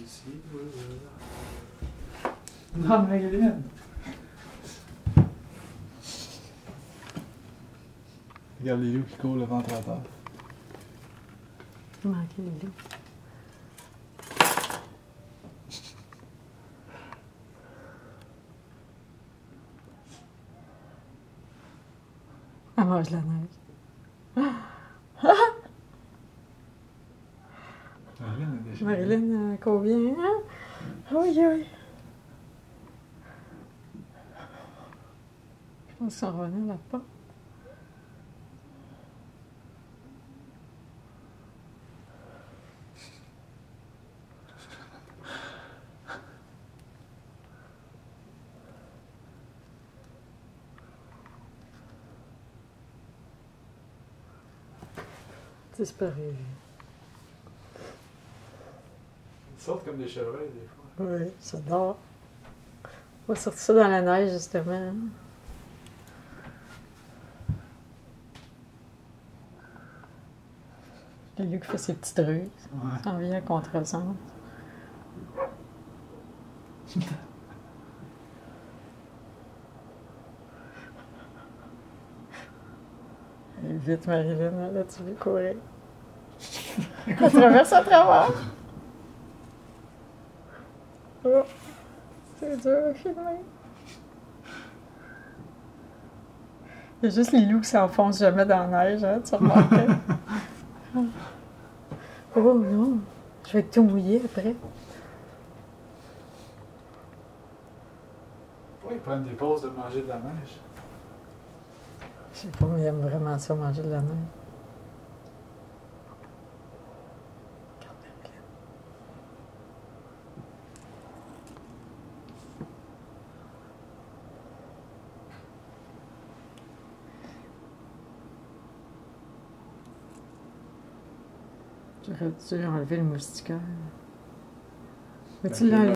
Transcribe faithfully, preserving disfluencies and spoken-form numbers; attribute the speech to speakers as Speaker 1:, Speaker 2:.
Speaker 1: ici. Non, Marilyn. Regarde les loups qui courent le ventre à terre.
Speaker 2: Il manquait les loups. Elle mange la neige.
Speaker 1: Marilyn a déjà.
Speaker 2: Marilyn, euh, combien? Hein? Oui, oui. Je pense qu'ils sont revenus là-bas. Disparu.
Speaker 1: Ils sortent comme des chevreuils, des fois.
Speaker 2: Oui, ça dort. On va sortir ça dans la neige, justement. Le lieu qui fait ses petites rues.
Speaker 1: Ouais.
Speaker 2: Ça en vient à contresens. Et vite, Marilyn, là, tu veux courir. Elle traverse à travers. Oh, c'est dur à filmer. Il y a juste les loups qui s'enfoncent jamais dans la neige, hein, tu remarquais? Oh non, je vais être tout mouillé après.
Speaker 1: Pourquoi ils prennent des pauses de manger de la neige?
Speaker 2: Je sais pas, mais ils aiment vraiment ça, manger de la neige. Regarde, Marilyn. J'aurais dû enlever le moustiquaire. Veux-tu
Speaker 1: Ben,
Speaker 2: l'enlever?